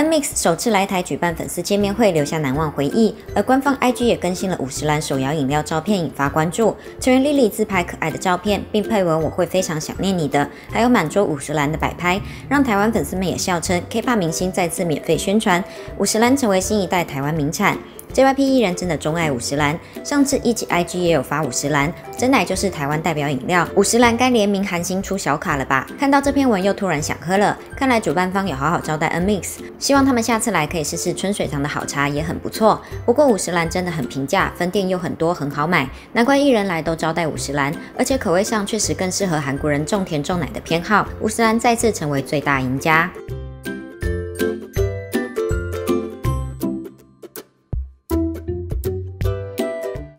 NMIXX 首次来台举办粉丝见面会，留下难忘回忆。而官方 IG 也更新了五十岚手摇饮料照片，引发关注。成员 Lily 自拍可爱的照片，并配文“我会非常想念你的”，还有满桌五十岚的摆拍，让台湾粉丝们也笑称 K-pop 明星再次免费宣传，五十岚成为新一代台湾名产。JYP 艺人真的钟爱五十岚，上次一级 IG 也有发五十岚，真奶就是台湾代表饮料，五十岚该联名韩星出小卡了吧？看到这篇文又突然想喝了，看来主办方有好好招待 NMIXX， 希望他们下次来可以试试春水堂的好茶，也很不错。不过五十岚真的很平价，分店又很多，很好买，难怪艺人来都招待五十岚，而且口味上确实更适合韩国人重甜重奶的偏好，五十岚再次成为最大赢家。